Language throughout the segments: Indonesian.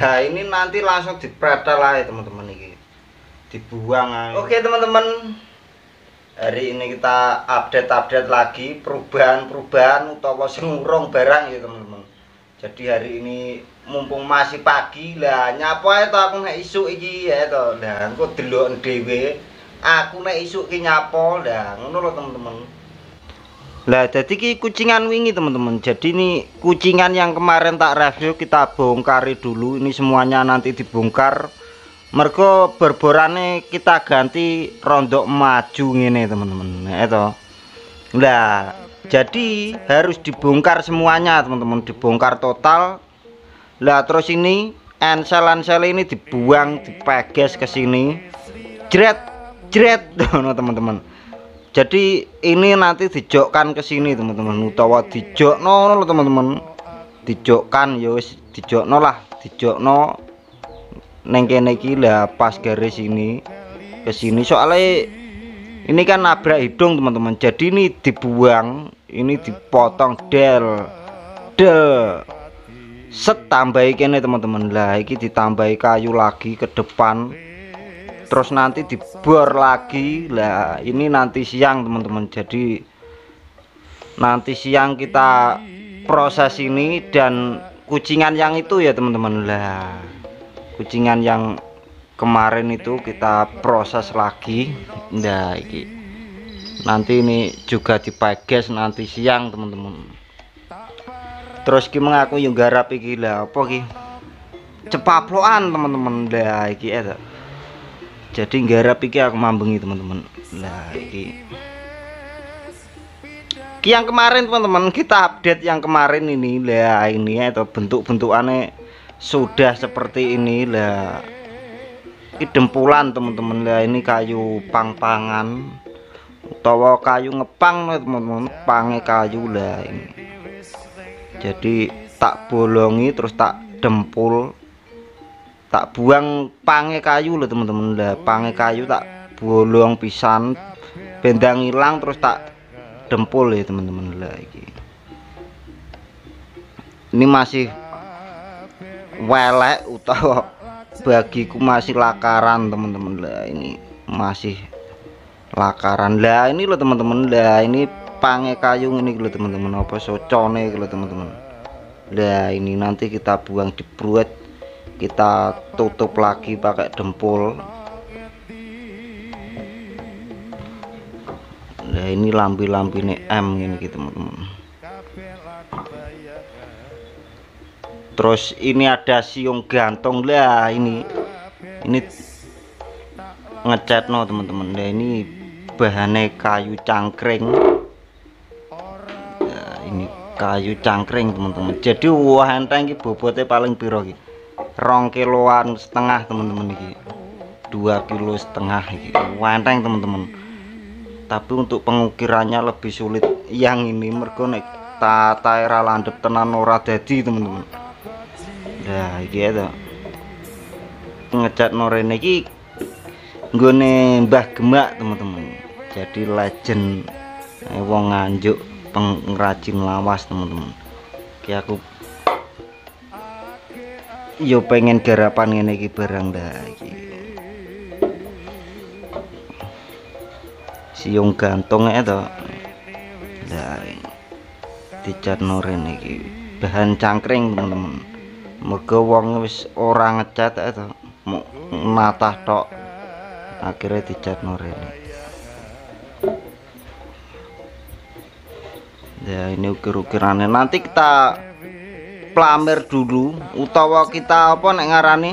Nah ini nanti langsung dipretel aja teman-teman, ini dibuang aja. Oke teman-teman, hari ini kita update lagi perubahan utawa sengurung barang ya teman-teman. Jadi hari ini mumpung masih pagi lah, nyapa itu aku nek isuk iki ya to. Lah engko delok dhewe aku nek isuk ki nyapa lah ngono lho teman-teman. Lah jadi ki kucingan wingi teman-teman. Jadi ini kucingan yang kemarin tak review kita bongkari dulu. Ini semuanya nanti dibongkar. Mergo berborane kita ganti rondok maju ngene teman-teman. Itu. Lah jadi harus dibongkar semuanya teman-teman, dibongkar total. Lah terus ini ensel ini dibuang, dipeges ke sini. Jret teman-teman. Jadi ini nanti dijokkan ke sini teman-teman, utawa dijokno lho teman-teman. Dijokkan ya wis dijokno lah, dijokno neng kene iki lah pas garis ini ke sini. Soalnya ini kan nabrak hidung teman-teman. Jadi ini dibuang, ini dipotong del set tambahi kene teman-teman. Lah iki ditambahi kayu lagi ke depan. Terus nanti dibor lagi. Lah ini nanti siang teman-teman. Jadi nanti siang kita proses ini dan kucingan yang itu ya teman-teman. Lah kucingan yang kemarin itu kita proses lagi. Nah ini nanti ini juga dipeges nanti siang teman-teman. Terus ki mengaku yang garap iki lah apa ki cepaploan teman-teman. Lah iki eta. Jadi garap iki aku mambengi teman-teman. Lah iki yang kemarin teman-teman kita update yang kemarin ini. Lah ini atau bentuk-bentukannya sudah seperti ini. Lah ini dempulan teman-teman. Lah ini kayu pang-pangan utawa kayu ngepang teman-teman, pange kayu. Lah ini jadi tak bolongi terus tak dempul, tak buang pange kayu loh teman-teman. Lah pange kayu tak bolong pisan bendang hilang terus tak dempul ya teman-teman. Lah ini masih welek utawa bagiku masih lakaran teman-teman. Lah ini masih lakaran. Lah ini loh teman-teman. Lah ini pange kayu ini loh teman-teman, apa socone loh teman-teman. Lah ini nanti kita buang di bruet, kita tutup lagi pakai dempul. Nah ini lampi nih M ini gitu teman-teman. Terus ini ada siung gantung. Lah ini ngecat no teman-teman. Nah ini bahannya kayu cangkring. Nah, ini kayu cangkring teman-teman. Jadi wah enteng iki bobotnya paling piro iki? 2,5 kiloan teman-teman iki. 2,5 kilo iki. Wenteng teman-teman. Tapi untuk pengukirannya lebih sulit yang ini mergo nek tataira landep tenan ora dadi teman-teman. Nah iki ya ngecat norene iki nggone Mbah Gemak teman-teman. Jadi legend wong Nganjuk pengrajin lawas teman-teman. Ki aku yo pengen garapan ngene iki barang dah iki. Siung gantung itu. Lah dicat noren iki bahan cangkring teman-teman. Mergo wong wis ora ngecat itu mau natah tok. Akhirnya dicat noren. Ya ini ukir-ukirannya nanti kita plamir dulu utawa kita apa nek ngarani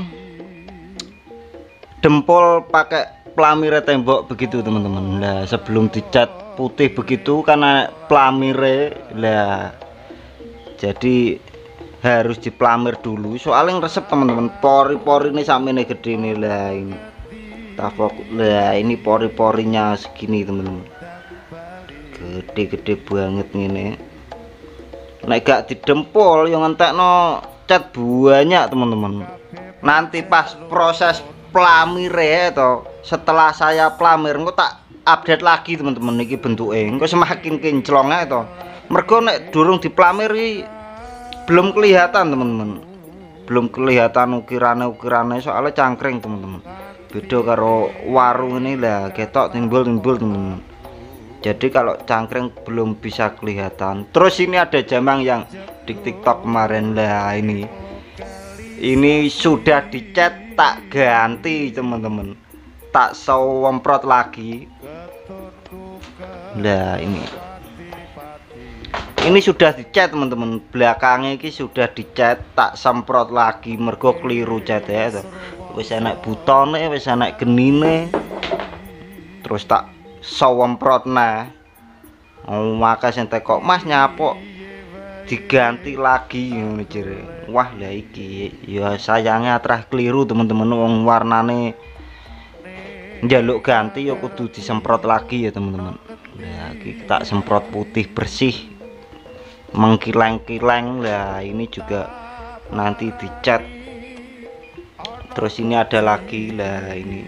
dempul pakai pelamir tembok begitu teman-teman. Nah sebelum dicat putih begitu karena pelamire lah jadi harus dipelamir dulu soalnya resep teman-teman. Pori-pori ini sampai ini gede nih. Lah ini tafok. Lah ini pori-porinya segini teman-teman, gede-gede banget ini. Nek gak didempul yang ngentekno cat banyak teman-teman. Nanti pas proses pelamire itu setelah saya pelamir engko tak update lagi teman-teman. Niki bentuknya engko semakin kinclongnya itu mergo nek durung dipelamir belum kelihatan teman-teman, belum kelihatan ukirannya soalnya cangkring teman-teman. Beda karo warung ini lah, ketok timbul-timbul teman-teman. Jadi kalau cangkring belum bisa kelihatan. Terus ini ada jamang yang di TikTok kemarin lah, ini sudah dicat tak ganti teman-teman, tak semprot lagi. Nah ini sudah dicat teman-teman, belakangnya ini sudah dicat tak semprot lagi mergo keliru cat ya. Wis enak butone, wis enak genine, terus tak semprot nah. Maka sing kok Mas nyapok diganti lagi ngono jere. Wah lah iki ya sayangnya atrah keliru teman-teman, wong warnane njaluk ganti ya kudu disemprot lagi ya teman-teman. Nah iki tak semprot putih bersih mengkileng-kileng lah, ini juga nanti dicat. Terus ini ada lagi lah, ini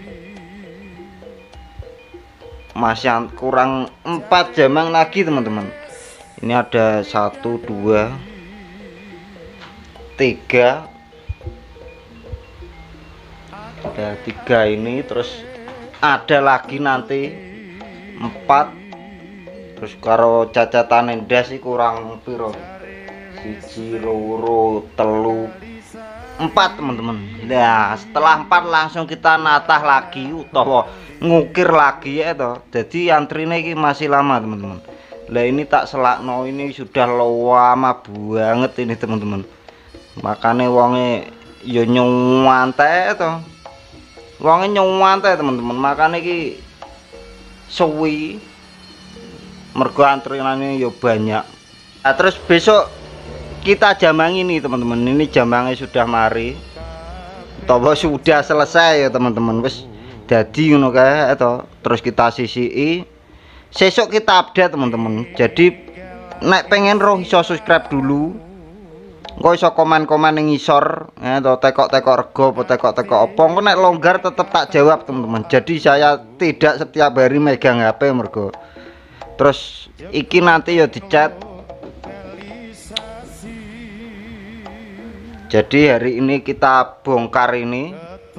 masih kurang 4 jamang lagi teman-teman. Ini ada 1 2 3, ada 3 ini, terus ada lagi nanti 4. Terus karo cacatan endas sih kurang piro, 1 2 3 4 teman-teman. Nah setelah 4 langsung kita natah lagi utawa ngukir lagi ya toh. Jadi antrine ini masih lama teman-teman. Lah ini tak selakno, ini sudah lama banget ini teman-teman. Makanya wonge yo nyuwante toh, wonge nyuwante teman-teman. Makanya iki suwi mergo antrinane yo banyak. Nah, terus besok kita jamang ini teman-teman. Ini jamangnya sudah mari utawa sudah selesai ya teman-teman, wis dadi ngono kae to. Terus kita sisiki, sesuk kita update teman-teman. Jadi nek pengen roh iso subscribe dulu, engko iso komen-komen ning ngisor ya to, tekok-tekok rego apa tekok-tekok apa. Engko nek longgar tetep tak jawab teman-teman. Jadi saya tidak setiap hari megang HP mergo. Terus iki nanti ya dicat. Jadi hari ini kita bongkar ini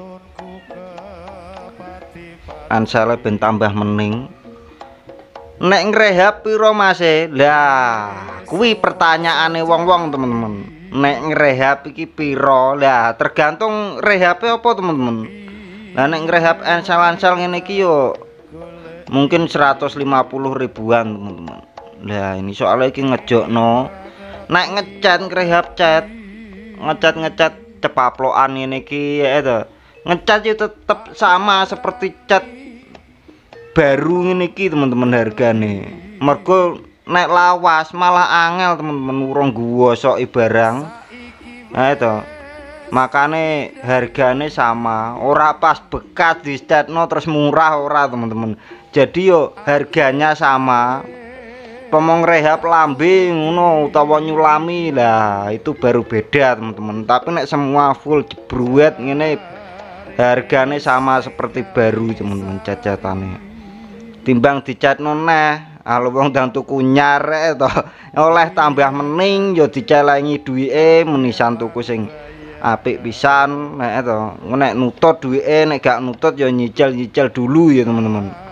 ansale ben tambah mening. Nek ngrehab piro Mas? Lah kuwi pertanyaane wong-wong teman-teman. Nek ngrehab iki piro? Lah tergantung rehabe apa teman-teman. Lah nek ngrehab ansal-ansal ngene iki yo mungkin 150 ribuan teman-teman. Lah ini soalnya iki ngejokno. Nek ngecat ngrehab cat, ngecat cepaplokan ini ki ya itu, ngecat itu tetap sama seperti cat baru ini ki teman-teman hargane. Mergo nek lawas malah angel teman-teman, urung gosok barang. Nah itu makane hargane sama, ora pas bekas dicatno terus murah ora teman-teman. Jadi yo harganya sama. Pemong rehab lambe ngono utawa nyulami lah itu baru beda teman-teman. Tapi nek semua full jebruet ngene hargane sama seperti baru teman-teman cacatane. Timbang dicatno neh, alo wong ndang tuku nyarek to oleh tambah mening ya dicelengi duwike menisan tuku sing apik pisan nek to. Nek nutut duwike, nek gak nutut ya nyicil-nyicil dulu ya teman-teman.